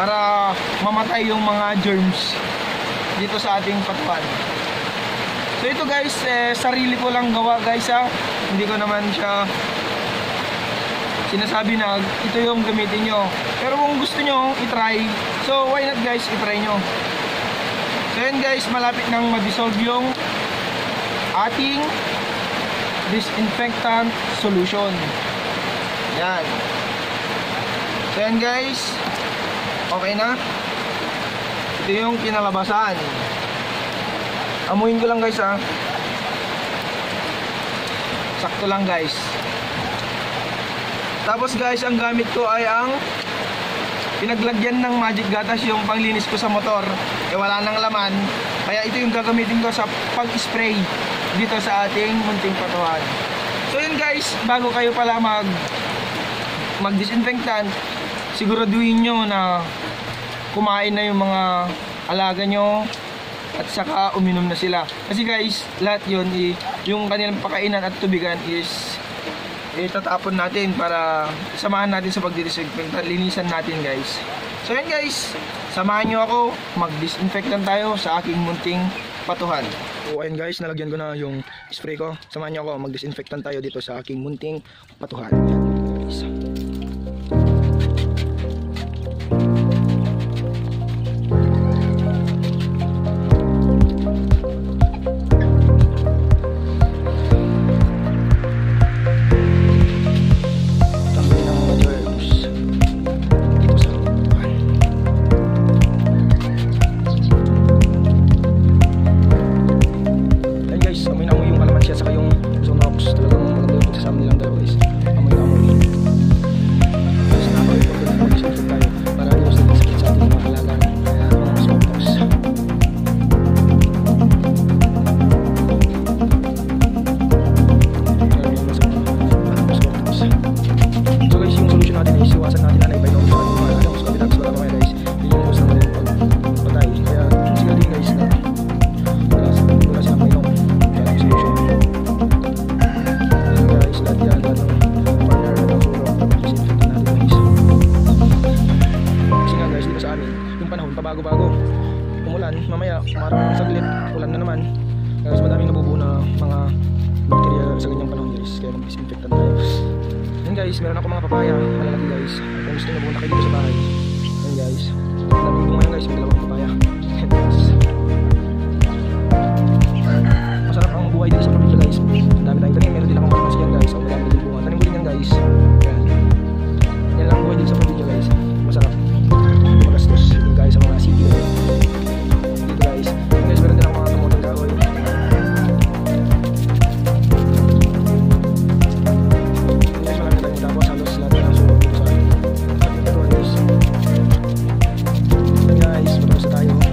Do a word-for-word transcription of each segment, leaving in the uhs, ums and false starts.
para mamatay yung mga germs dito sa ating patuhan. So ito guys, eh, sarili ko lang gawa guys ha. Hindi ko naman siya sinasabi na ito yung gamitin nyo. Pero kung gusto nyo i-try, so why not guys, i-try nyo. So yun guys, malapit nang ma-dissolve yung ating disinfectant solution. Yan. So yan guys, okay na. Ito yung kinalabasan. Amuin ko lang guys ha. Sakto lang guys. Tapos guys, ang gamit ko ay ang pinaglagyan ng magic gatas, yung panglinis ko sa motor. Eh wala nang laman, kaya ito yung gagamitin ko sa pag-spray dito sa ating munting patuhan. So yun guys, bago kayo pala mag mag-disinfectant, siguraduhin nyo na kumain na yung mga alaga nyo at saka uminom na sila. Kasi guys, lahat yun, yung kanilang pakainan at tubigan is itatapon natin para samahan natin sa pag-disinfectant. Linisan natin guys. So yan guys, samahan nyo ako, mag-disinfectant tayo sa aking munting patuhan. So ayun guys, nalagyan ko na yung spray ko. Samahan nyo ako, mag-disinfectant tayo dito sa aking munting patuhan. Yan guys. Bago-bago umulan, mamaya maraming saglit ulan na naman, kasi madaming nabubuo na mga bacteria sa ganyang panahon guys, kaya mag-disinfectant tayo. Yan guys, meron ako mga papaya malalaki guys, kung gusto nyo pumunta kayo dito sa bahay. Yan guys, madaming bunga yan guys, may dalawang papaya. Yan guys, masarap ang buhay dito sa probinsya guys, ang dami tayong tanim, meron din akong kalamansi yan guys, so madami din bunga, tanim ko din yan guys. Yan, yan lang buhay dito sa probinsya guys, masarap, hindi magastos yung guys sa mga city dito guys. Yung guys, meron din ako mga tumutong kahoy. Yung guys, marami tayong tapos halos lahat na ang sulog dito sa ating patuhan guys. Yan guys, matapos na tayo.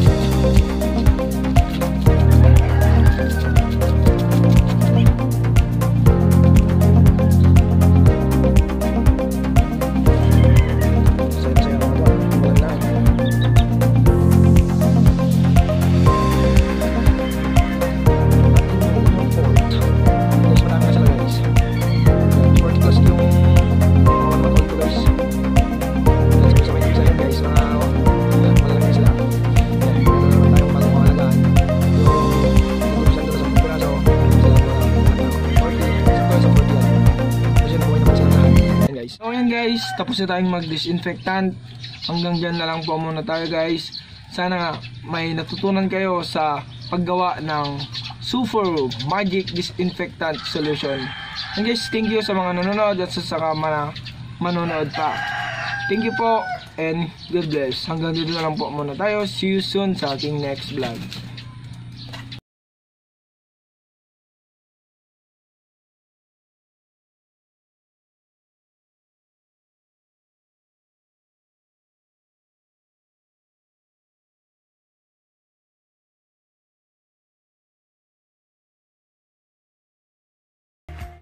So yan guys, tapos na tayong mag-disinfectant. Hanggang dyan na lang po muna tayo guys. Sana may natutunan kayo sa paggawa ng Super Magic Disinfectant Solution. And guys, thank you sa mga nanonood at sa saka mana manonood pa. Thank you po and God bless. Hanggang dito na lang po muna tayo. See you soon sa ating next vlog.